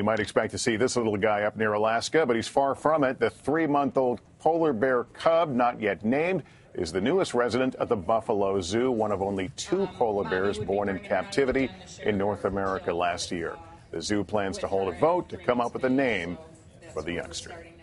You might expect to see this little guy up near Alaska, but he's far from it. The 3-month-old polar bear cub, not yet named, is the newest resident of the Buffalo Zoo, one of only 2 polar bears born in captivity in North America last year. The zoo plans to hold a vote to come up with a name for the youngster.